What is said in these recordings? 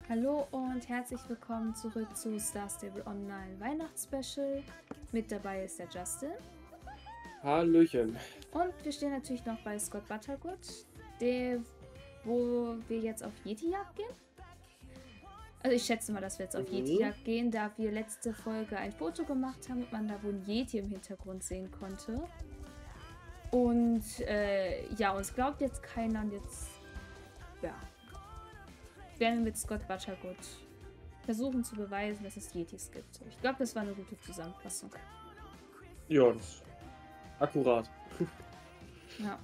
Hallo und herzlich willkommen zurück zu Star Stable Online Weihnachtsspecial. Mit dabei ist der Justin. Hallöchen. Und wir stehen natürlich noch bei Scott Buttergood, wo wir jetzt auf Yeti-Jagd gehen. Also ich schätze mal, dass wir jetzt auf Yeti-Jagd gehen, da wir letzte Folge ein Foto gemacht haben und man da wohl ein Yeti im Hintergrund sehen konnte. Und ja, uns glaubt jetzt keiner und jetzt, ja, werden wir mit Scott Buttergood versuchen zu beweisen, dass es Yetis gibt. Ich glaube, das war eine gute Zusammenfassung. Ja, das ist akkurat. Ja.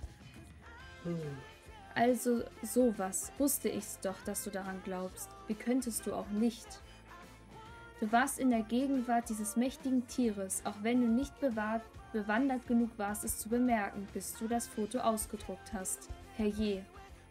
Also sowas. Wusste ich's doch, dass du daran glaubst. Wie könntest du auch nicht? Du warst in der Gegenwart dieses mächtigen Tieres, auch wenn du nicht bewandert genug warst, es zu bemerken, bis du das Foto ausgedruckt hast. Herrje.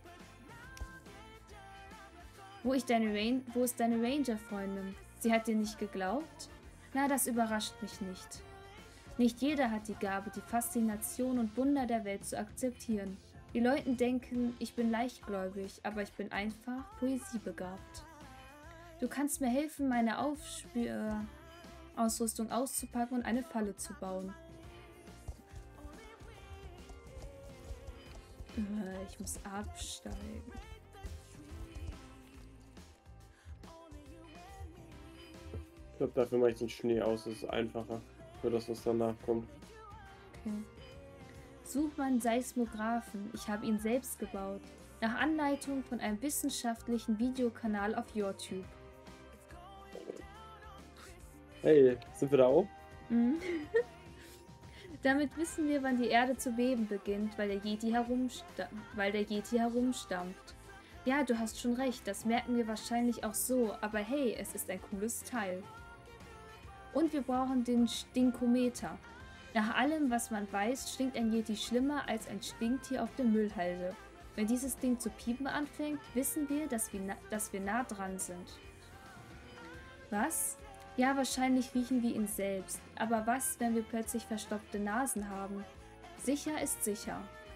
Wo ist deine Ranger-Freundin? Sie hat dir nicht geglaubt? Na, das überrascht mich nicht. Nicht jeder hat die Gabe, die Faszination und Wunder der Welt zu akzeptieren. Die Leute denken, ich bin leichtgläubig, aber ich bin einfach poesiebegabt. Du kannst mir helfen, meine Ausrüstung auszupacken und eine Falle zu bauen. Ich muss absteigen. Ich glaube, dafür mache ich den Schnee aus. Das ist einfacher für das, was danach kommt. Okay. Such meinen Seismographen. Ich habe ihn selbst gebaut. Nach Anleitung von einem wissenschaftlichen Videokanal auf YouTube. Hey, sind wir da auch? Mhm. Damit wissen wir, wann die Erde zu beben beginnt, weil der Yeti herumstampft. Ja, du hast schon recht, das merken wir wahrscheinlich auch so, aber hey, es ist ein cooles Teil. Und wir brauchen den Stinkometer. Nach allem, was man weiß, stinkt ein Yeti schlimmer als ein Stinktier auf der Müllhalde. Wenn dieses Ding zu piepen anfängt, wissen wir, dass wir nah dran sind. Was? Ja, wahrscheinlich riechen wir ihn selbst. Aber was, wenn wir plötzlich verstopfte Nasen haben? Sicher ist sicher.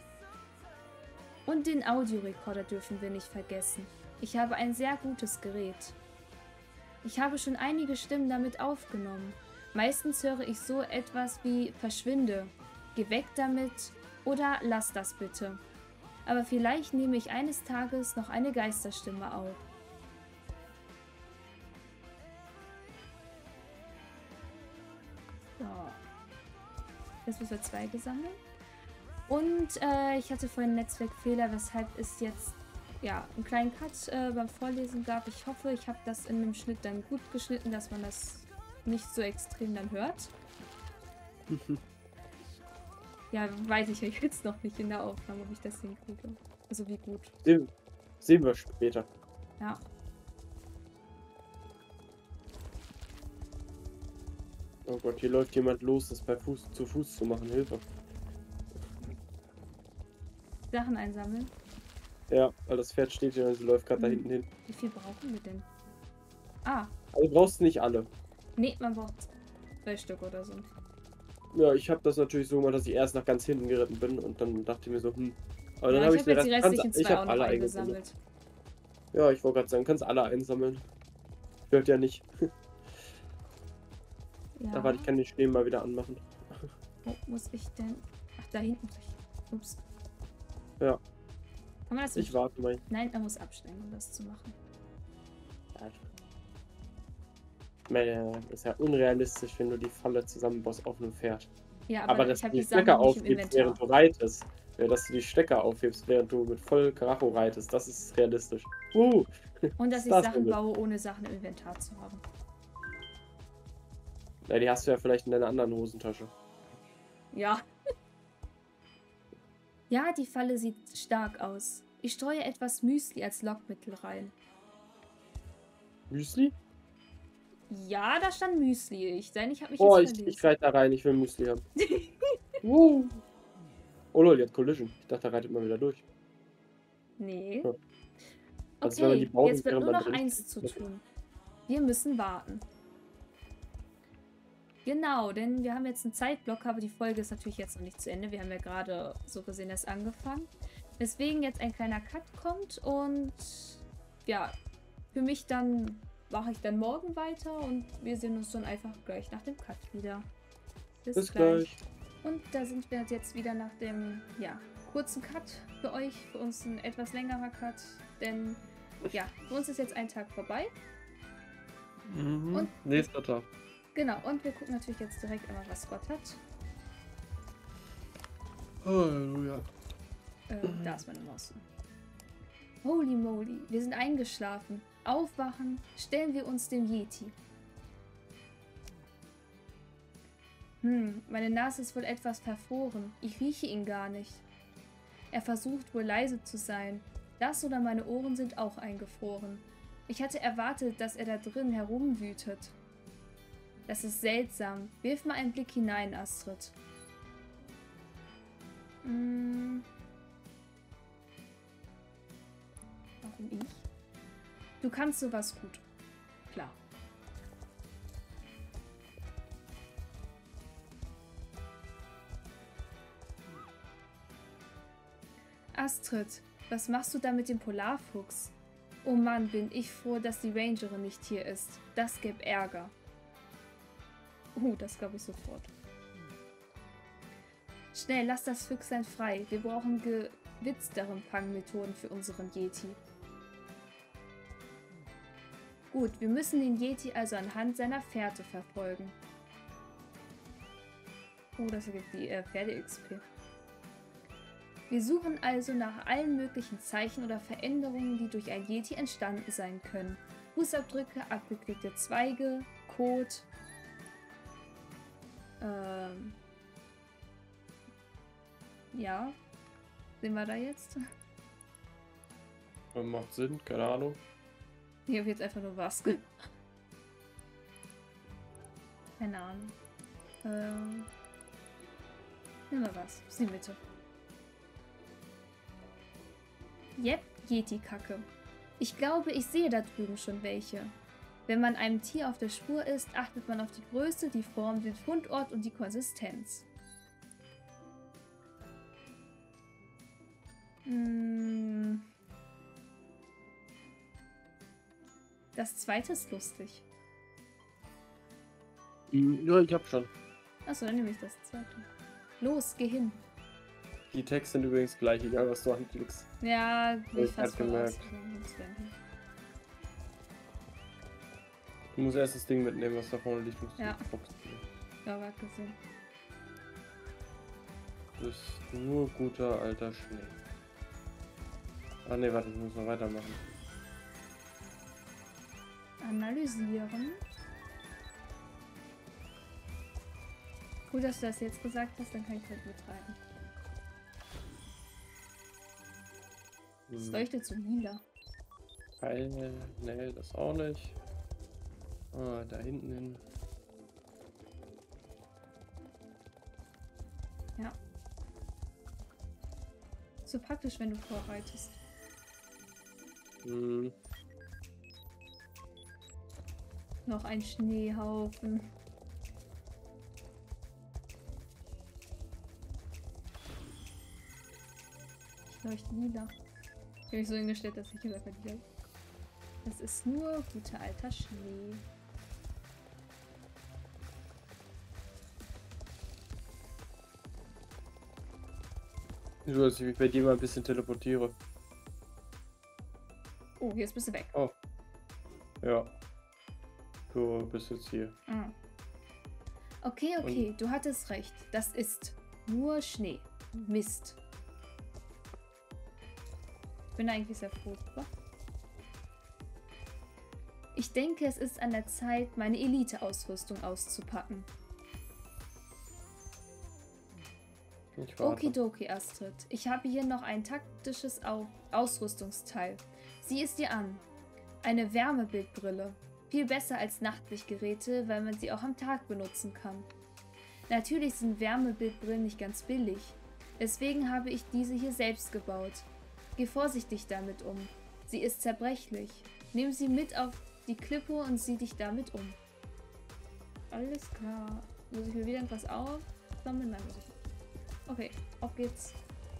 Und den Audiorekorder dürfen wir nicht vergessen. Ich habe ein sehr gutes Gerät. Ich habe schon einige Stimmen damit aufgenommen. Meistens höre ich so etwas wie verschwinde, geh weg damit oder lass das bitte. Aber vielleicht nehme ich eines Tages noch eine Geisterstimme auf. So. Jetzt müssen wir 2 gesammelt. Und ich hatte vorhin einen Netzwerkfehler, weshalb es jetzt ja, einen kleinen Cut beim Vorlesen gab. Ich hoffe, ich habe das in dem Schnitt dann gut geschnitten, dass man das nicht so extrem dann hört. Ja, weiß ich jetzt noch nicht in der Aufnahme, ob ich das hinkriege. Also wie gut. Sehen wir später. Ja. Oh Gott, hier läuft jemand los, das bei Fuß zu machen. Hilfe. Sachen einsammeln. Ja, weil das Pferd steht hier und sie läuft gerade da hinten hin. Wie viel brauchen wir denn? Ah. Also brauchst du nicht alle. Nee, man braucht 2 Stück oder so. Ja, ich habe das natürlich so gemacht, dass ich erst nach ganz hinten geritten bin und dann dachte ich mir so, Aber Ja, dann habe ich habe jetzt die restlichen 2 auch noch alle eingesammelt. Ja, ich wollte gerade sagen, kannst alle einsammeln. Hört ja nicht. Ja. Da warte, ich kann den Schnee mal wieder anmachen. Wo muss ich denn? Ach, da hinten. Ups. Ja. Kann man das Ich warte mal. Nein, man muss absteigen, um das zu machen. Ich meine, das ist ja unrealistisch, wenn du die Falle zusammenbaust auf einem Pferd. Ja, aber ich dass habe du die die Stecker Sachen nicht im aufhebst, Inventar. während du reitest. Ja, dass du die Stecker aufhebst, während du mit voll Karacho reitest, das ist realistisch. Und dass ich das Sachen ist baue, ohne Sachen im Inventar zu haben. Ja, die hast du ja vielleicht in deiner anderen Hosentasche. Ja. Ja, die Falle sieht stark aus. Ich streue etwas Müsli als Lockmittel rein. Müsli? Ja, da stand Müsli. Ich habe mich Ich verlesen. reite da rein, ich will Müsli haben. Oh lol, die hat Collision. Ich dachte, da reitet man wieder durch. Nee. Ja. Also, wenn man die Okay, baut, jetzt bleibt während nur man noch drin eins zu steht. tun. Wir müssen warten. Genau, denn wir haben jetzt einen Zeitblock, aber die Folge ist natürlich jetzt noch nicht zu Ende. Wir haben ja gerade so gesehen erst angefangen. Deswegen jetzt ein kleiner Cut kommt und ja, für mich dann mache ich dann morgen weiter und wir sehen uns dann einfach gleich nach dem Cut wieder. Bis gleich. Und da sind wir jetzt wieder nach dem, ja, kurzen Cut für euch. Für uns ein etwas längerer Cut, denn ja, für uns ist jetzt ein Tag vorbei. Mhm. Und Nächster Tag. genau, und wir gucken natürlich jetzt direkt einmal, was Gott hat. Halleluja. Da ist meine Maus. Holy moly, wir sind eingeschlafen. Aufwachen, stellen wir uns dem Yeti. Meine Nase ist wohl etwas verfroren. Ich rieche ihn gar nicht. Er versucht wohl leise zu sein. Das oder meine Ohren sind auch eingefroren. Ich hatte erwartet, dass er da drin herumwütet. Das ist seltsam. Wirf mal einen Blick hinein, Astrid. Warum ich? Du kannst sowas gut. Klar. Astrid, was machst du da mit dem Polarfuchs? Oh Mann, bin ich froh, dass die Rangerin nicht hier ist. Das gäbe Ärger. Das glaube ich sofort. Schnell, lass das Füchslein frei. Wir brauchen gewitztere Fangmethoden für unseren Yeti. Gut, wir müssen den Yeti also anhand seiner Fährte verfolgen. Das ergibt die Pferde-XP. Wir suchen also nach allen möglichen Zeichen oder Veränderungen, die durch ein Yeti entstanden sein können. Fußabdrücke, abgeknickte Zweige, Kot. Ja. Sind wir da jetzt? Macht Sinn, keine Ahnung. Ich habe jetzt einfach nur was. Keine Ahnung. Nimm mal was. Was ist die Mitte? Yep, Yeti-Kacke. Ich glaube, ich sehe da drüben schon welche. Wenn man einem Tier auf der Spur ist, achtet man auf die Größe, die Form, den Fundort und die Konsistenz. Das zweite ist lustig. Ja, ich hab schon. Achso, dann nehme ich das zweite. Los, geh hin. Die Texte sind übrigens gleich, egal was du anklickst. Ja, Ich hab gemerkt. Du musst erst das Ding mitnehmen, was da vorne liegt. Ja. Ja, war gesehen. Das ist nur guter alter Schnee. Ah ne, warte, ich muss noch weitermachen. Analysieren. Gut, dass du das jetzt gesagt hast, dann kann ich halt mitreiben. Es leuchtet so lila. Ne, das auch nicht. Ah, da hinten hin. Ja. So praktisch, wenn du vorreitest. Noch ein Schneehaufen. Ich leuchte lila. Ich habe mich so hingestellt, dass ich gesagt habe, ja. Das ist nur guter alter Schnee. Du, dass ich mich bei dir mal ein bisschen teleportiere. Oh, jetzt bist du weg. Oh. Ja. Du bist jetzt hier. Ah. Okay, okay, du hattest recht. Das ist nur Schnee. Mist. Ich bin eigentlich sehr froh. Ich denke, es ist an der Zeit, meine Elite-Ausrüstung auszupacken. Okidoki, Astrid. Ich habe hier noch ein taktisches Ausrüstungsteil. Sieh es dir an. Eine Wärmebildbrille. Viel besser als Nachtlichtgeräte, weil man sie auch am Tag benutzen kann. Natürlich sind Wärmebildbrillen nicht ganz billig. Deswegen habe ich diese hier selbst gebaut. Geh vorsichtig damit um. Sie ist zerbrechlich. Nimm sie mit auf die Klippe und sieh dich damit um. Alles klar. Muss ich mir wieder etwas aufsammeln? Nein, muss ich nicht. Okay, auf geht's.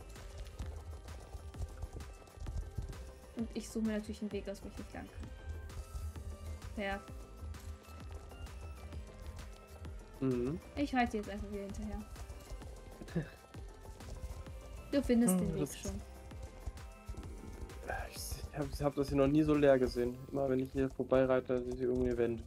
Und ich suche mir natürlich einen Weg aus, wo ich nicht lang kann. Ja. Mhm. Ich reite dir jetzt einfach wieder hinterher. Du findest den Weg Das- schon. Ich hab das hier noch nie so leer gesehen. Immer wenn ich hier vorbeireite, ist hier irgendein Event.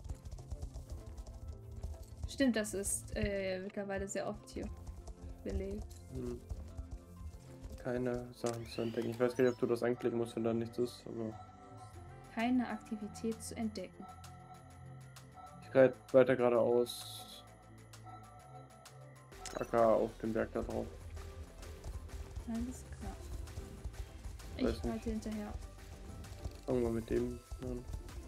Stimmt, das ist mittlerweile sehr oft hier belegt. Hm. Keine Sachen zu entdecken. Ich weiß gar nicht, ob du das anklicken musst, wenn da nichts ist, aber Keine Aktivität zu entdecken. ich reite weiter geradeaus. AK auf dem Berg da drauf. Alles klar. Weiß Ich nicht. reite hinterher. Fangen wir mit dem an.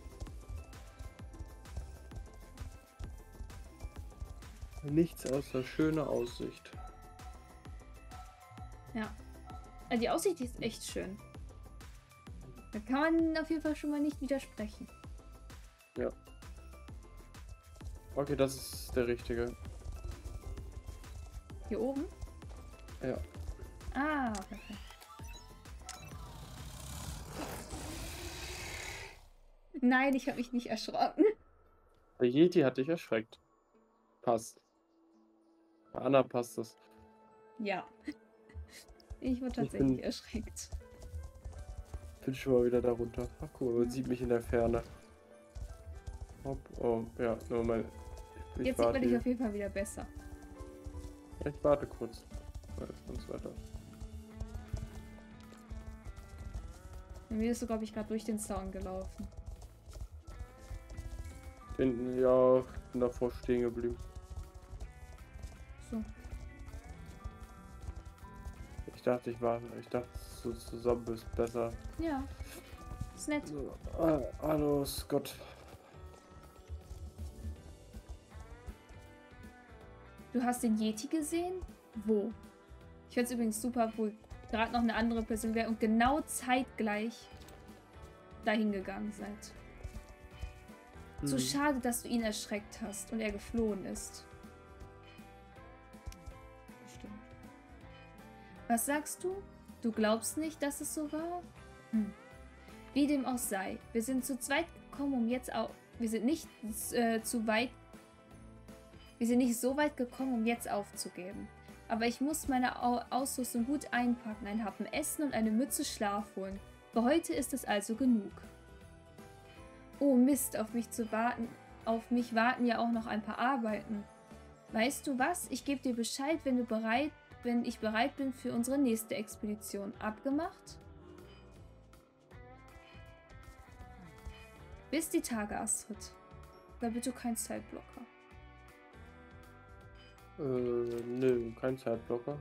Nichts außer schöne Aussicht. Ja. Die Aussicht ist echt schön. Da kann man auf jeden Fall schon mal nicht widersprechen. Okay, das ist der richtige. Hier oben? Ja. Ah, perfekt. Nein, ich habe mich nicht erschrocken. Der Yeti hat dich erschreckt. Passt. Bei Anna passt das. Ja. Ich wurde tatsächlich erschreckt. Bin schon mal wieder darunter. Ach cool, man Ja. sieht mich in der Ferne. Hopp, oh, ja, nur mal. Ich Jetzt sieht man dich hier. auf jeden Fall wieder besser. Ich warte kurz. Jetzt kommt's weiter. Bei mir bist du, glaube ich, gerade durch den Zaun gelaufen. Ja, ich bin davor stehen geblieben. So. Ich dachte, so zusammen ist besser. Ja. Ist nett. So, hallo Scott. Du hast den Yeti gesehen? Wo? Ich fände es übrigens super, wo gerade noch eine andere Person wäre und genau zeitgleich dahin gegangen seid. So schade, dass du ihn erschreckt hast und er geflohen ist. Stimmt. Was sagst du? Du glaubst nicht, dass es so war? Wie dem auch sei, wir sind zu zweit gekommen, um jetzt auch. Wir sind nicht Wir sind nicht so weit gekommen, um jetzt aufzugeben. Aber ich muss meine Ausrüstung gut einpacken, ein Happen Essen und eine Mütze Schlaf holen. Für heute ist es also genug. Oh Mist, auf mich warten ja auch noch ein paar Arbeiten. Weißt du was? Ich gebe dir Bescheid, wenn ich bereit bin für unsere nächste Expedition. Abgemacht? Bis die Tage, Astrid. Da bitte kein Zeitblocker. Nö, kein Zeitblocker.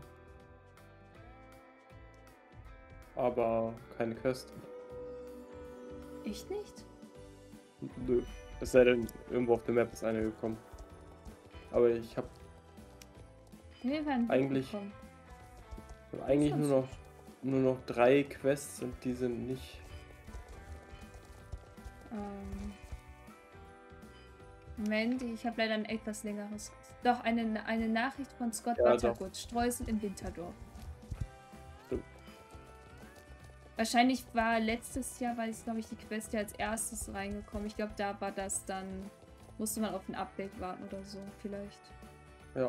Aber keine Quest. Echt nicht? Nö. Es sei denn, irgendwo auf der Map ist eine gekommen. Aber ich habe Wir werden Eigentlich- bekommen. eigentlich sonst nur noch 3 Quests und die sind nicht. Moment, ich habe leider ein etwas längeres. Doch, eine Nachricht von Scott Ja, doch. Buttergood, Streusel in Winterdorf. Stimmt. Wahrscheinlich war letztes Jahr, weil ich glaube ich die Quest ja als erstes reingekommen. Ich glaube, da war das dann, musste man auf ein Update warten oder so, vielleicht. Ja.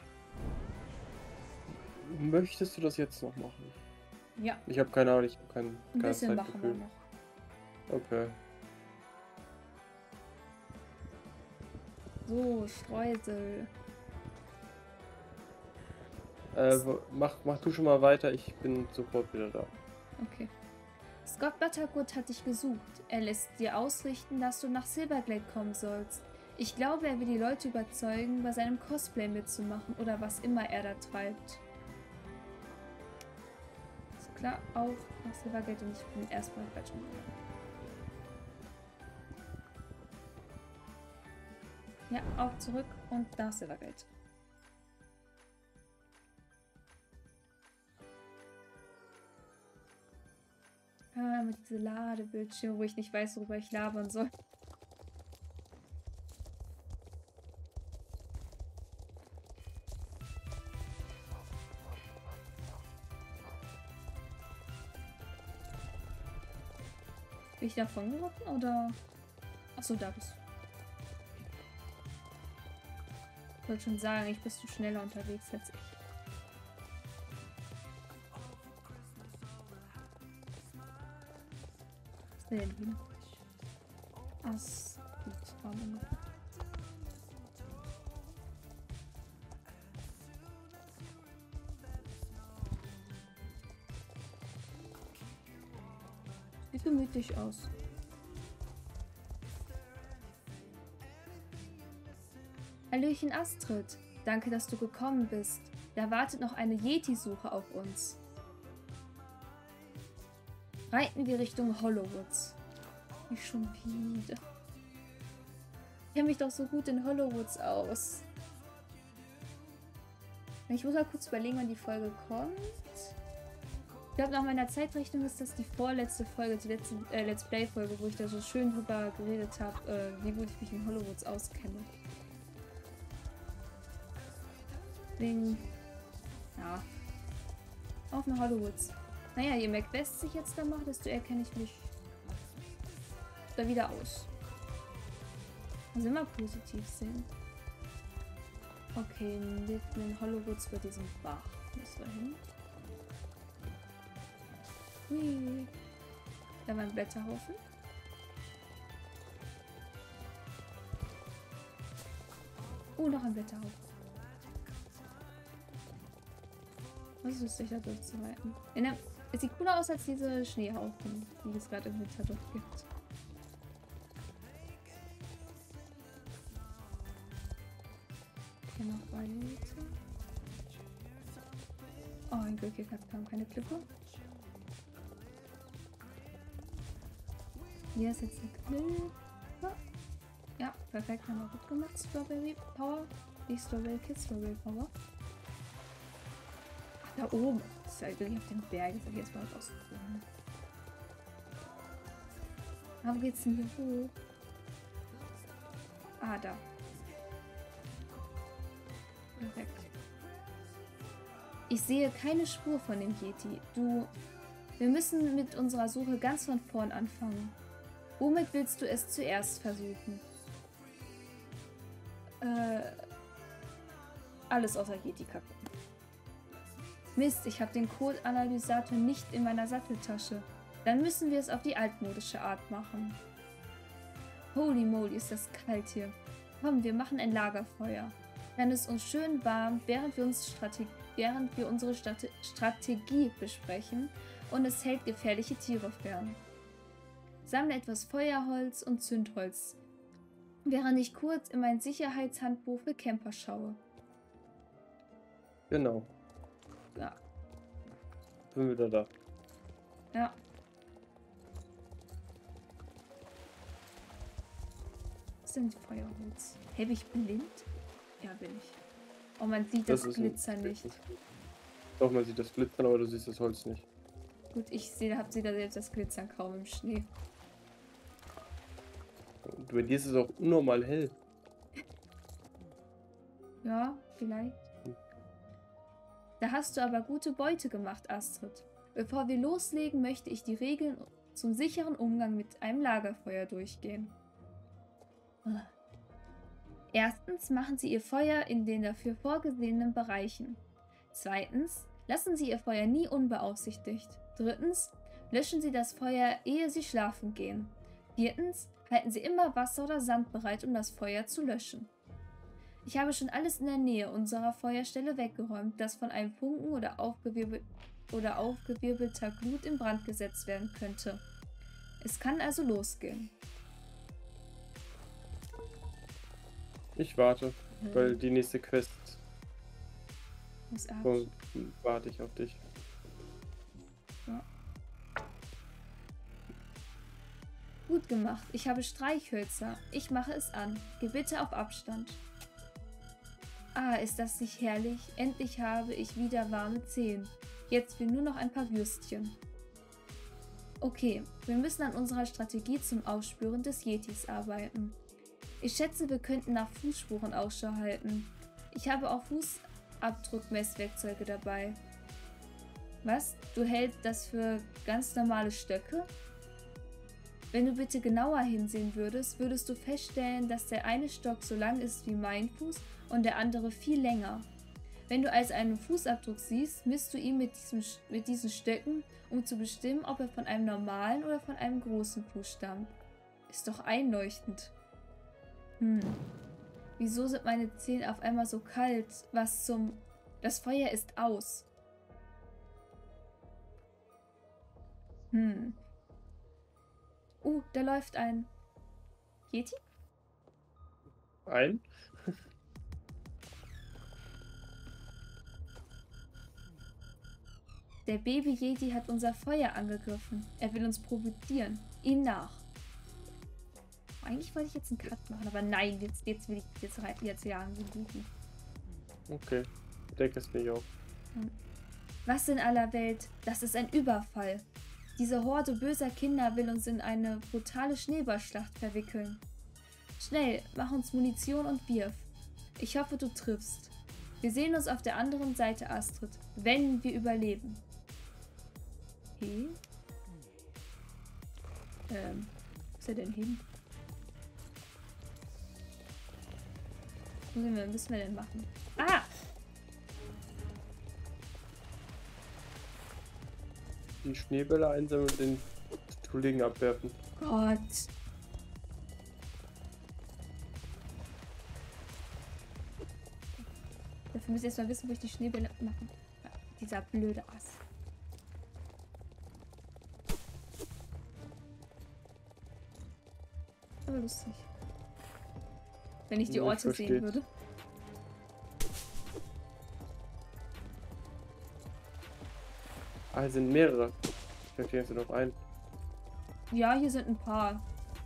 Möchtest du das jetzt noch machen? Ja, Ich habe keine Ahnung, ich habe ein kein bisschen machen wir Zeitgefühl. noch. Okay. So, Streusel. Mach du schon mal weiter, ich bin sofort wieder da. Okay. Scott Buttergood hat dich gesucht. Er lässt dir ausrichten, dass du nach Silverglade kommen sollst. Ich glaube, er will die Leute überzeugen, bei seinem Cosplay mitzumachen oder was immer er da treibt. Ist klar, auf nach Silverglade und ich bin erstmal quatschen. Ja, auf zurück und nach Silverglade. Mit diese Ladebildschirme, wo ich nicht weiß, worüber ich labern soll. Bin ich davon geritten oder? Achso, da bist du. Ich wollte schon sagen, ich bist du schneller unterwegs als ich. Was ist denn hier? Gut, brauchen wir noch. Sieht gemütlich aus. Hallöchen Astrid, danke, dass du gekommen bist. Da wartet noch eine Yeti-Suche auf uns. Reiten wir Richtung Hollowwoods. Nicht schon wieder. Ich kenne mich doch so gut in Hollowwoods aus. Ich muss mal kurz überlegen, wann die Folge kommt. Ich glaube, nach meiner Zeitrechnung ist das die vorletzte Folge, die letzte Let's Play-Folge, wo ich da so schön drüber geredet habe, wie gut ich mich in Hollowwoods auskenne. Deswegen, ja, auf nach Hollowwoods. Naja, je mehr Quests ich jetzt da mache, desto eher kenne ich mich da wieder aus. Also immer positiv sehen. Okay, mitten in Hollowwoods bei diesem Bach. Müssen wir hin. Hui. Da war ein Blätterhaufen. Oh, noch ein Blätterhaufen. Was ist lustig, da durchzureiten. Es sieht cooler aus als diese Schneehaufen, die es gerade im Winter dort gibt. Hier noch weiter. Oh, ein Glück, hier kam keine Klippe. Hier ist jetzt eine Klippe. Ja, perfekt, haben wir gut gemacht. Strawberry Power. Nicht Strawberry Kids, Strawberry Power. Ach, da oben. Das ist ja wirklich auf dem Berg. Jetzt habe ich jetzt mal rausgefunden. Wo geht's denn hier hoch? Ah, da. Perfekt. Ich sehe keine Spur von dem Yeti. Wir müssen mit unserer Suche ganz von vorn anfangen. Womit willst du es zuerst versuchen? Alles außer Yeti-Kacke. Mist, ich habe den Code-Analysator nicht in meiner Satteltasche. Dann müssen wir es auf die altmodische Art machen. Holy moly, ist das kalt hier. Komm, wir machen ein Lagerfeuer. Dann ist uns schön warm, während wir unsere Strategie besprechen und es hält gefährliche Tiere fern. Sammle etwas Feuerholz und Zündholz, während ich kurz in mein Sicherheitshandbuch für Camper schaue. Genau. Ja. Sind wir wieder da. Ja. Was ist denn Feuerholz? Hey, bin ich blind? Ja, bin ich. Oh, man sieht das Glitzern nicht. Doch, man sieht das Glitzern, aber du siehst das Holz nicht. Gut, ich sehe da selbst das Glitzern kaum im Schnee. Und bei dir ist es auch unnormal hell. Ja, vielleicht. Da hast du aber gute Beute gemacht, Astrid. Bevor wir loslegen, möchte ich die Regeln zum sicheren Umgang mit einem Lagerfeuer durchgehen. Erstens, machen Sie Ihr Feuer in den dafür vorgesehenen Bereichen. Zweitens, lassen Sie Ihr Feuer nie unbeaufsichtigt. Drittens, löschen Sie das Feuer, ehe Sie schlafen gehen. Viertens, halten Sie immer Wasser oder Sand bereit, um das Feuer zu löschen. Ich habe schon alles in der Nähe unserer Feuerstelle weggeräumt, das von einem Funken oder aufgewirbelter Glut in Brand gesetzt werden könnte. Es kann also losgehen. Ich warte, weil die nächste Quest warte ich auf dich. Ja. Gut gemacht. Ich habe Streichhölzer. Ich mache es an. Geh bitte auf Abstand. Ah, ist das nicht herrlich? Endlich habe ich wieder warme Zehen. Jetzt fehlen nur noch ein paar Würstchen. Okay, wir müssen an unserer Strategie zum Aufspüren des Yetis arbeiten. Ich schätze, wir könnten nach Fußspuren Ausschau halten. Ich habe auch Fußabdruckmesswerkzeuge dabei. Was? Du hältst das für ganz normale Stöcke? Wenn du bitte genauer hinsehen würdest, würdest du feststellen, dass der eine Stock so lang ist wie mein Fuß und der andere viel länger. Wenn du also einen Fußabdruck siehst, misst du ihn mit diesen Stöcken, um zu bestimmen, ob er von einem normalen oder von einem großen Fuß stammt. Ist doch einleuchtend. Wieso sind meine Zähne auf einmal so kalt? Was zum... Das Feuer ist aus. Da läuft ein... Yeti? Ein? Der Baby-Yeti hat unser Feuer angegriffen. Er will uns provozieren. Ihm nach. Eigentlich wollte ich jetzt einen Cut machen, aber nein, jetzt will ich jetzt jagen, den Buchen. Okay, ich denke es mir auch. Was in aller Welt? Das ist ein Überfall. Diese Horde böser Kinder will uns in eine brutale Schneeballschlacht verwickeln. Schnell, mach uns Munition und wirf. Ich hoffe, du triffst. Wir sehen uns auf der anderen Seite, Astrid, wenn wir überleben. Okay. Wo ist er denn hin? Was müssen wir denn machen? Ah! Die Schneebälle einsammeln und den Kollegen abwerfen. Gott. Dafür müssen wir erst mal wissen, wo ich die Schneebälle mache. Ja, dieser blöde Ass. Aber lustig. Wenn ich die Orte sehen würde. Ah, es sind mehrere. Ich verstehe jetzt noch ein. Ja, hier sind ein paar.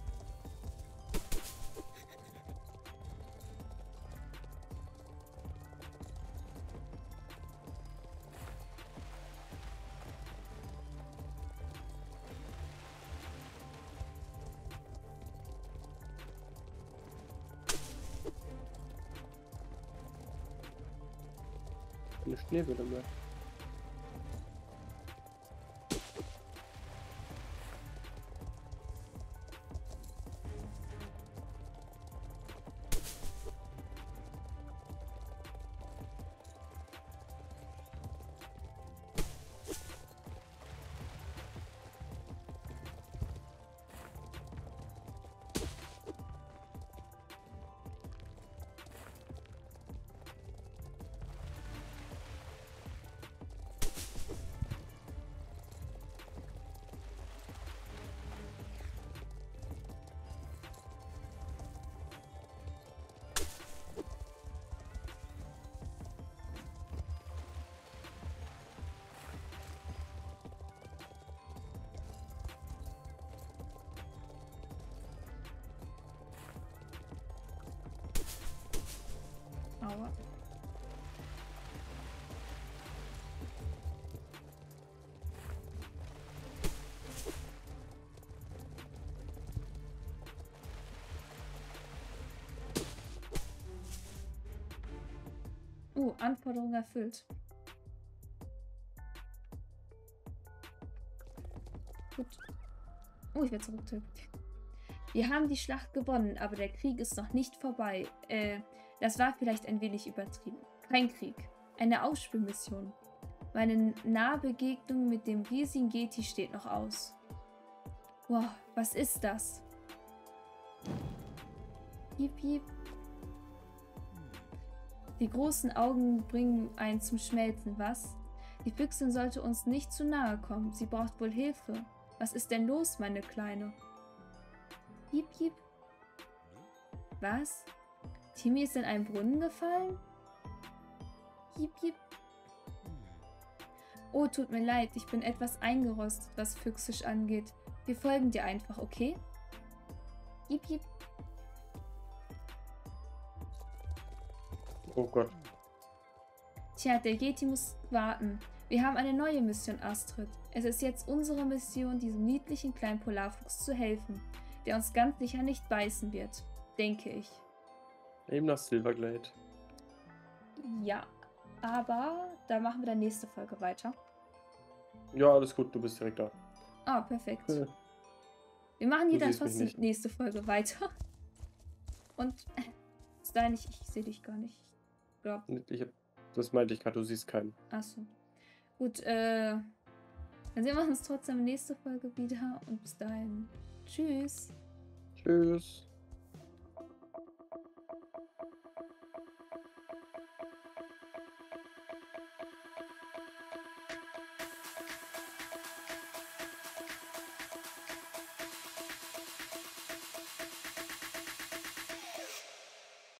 Eine Schneebälle mehr. Aua. Anforderung erfüllt. Gut. Ich werde zurück. Wir haben die Schlacht gewonnen, aber der Krieg ist noch nicht vorbei. Das war vielleicht ein wenig übertrieben. Kein Krieg. Eine Ausspielmission. Meine Nahbegegnung mit dem riesigen Yeti steht noch aus. Wow, was ist das? Piep, piep. Die großen Augen bringen einen zum Schmelzen, was? Die Füchsin sollte uns nicht zu nahe kommen. Sie braucht wohl Hilfe. Was ist denn los, meine Kleine? Piep, piep. Was? Timmy ist in einen Brunnen gefallen? Piep, piep. Oh, tut mir leid, ich bin etwas eingerostet, was Füchsisch angeht. Wir folgen dir einfach, okay? Piep, piep. Oh Gott. Tja, der Yeti muss warten. Wir haben eine neue Mission, Astrid. Es ist jetzt unsere Mission, diesem niedlichen kleinen Polarfuchs zu helfen, der uns ganz sicher nicht beißen wird. Denke ich. Eben nach Silverglade. Ja, aber da machen wir dann nächste Folge weiter. Ja, alles gut, du bist direkt da. Ah, perfekt. Wir machen hier Du dann siehst mich trotzdem nicht. nächste Folge weiter. Und bis dahin, ich sehe dich gar nicht. Ich glaube. Das meinte ich gerade, du siehst keinen. Achso. Gut, dann sehen wir uns trotzdem nächste Folge wieder. Und bis dahin. Tschüss. Tschüss.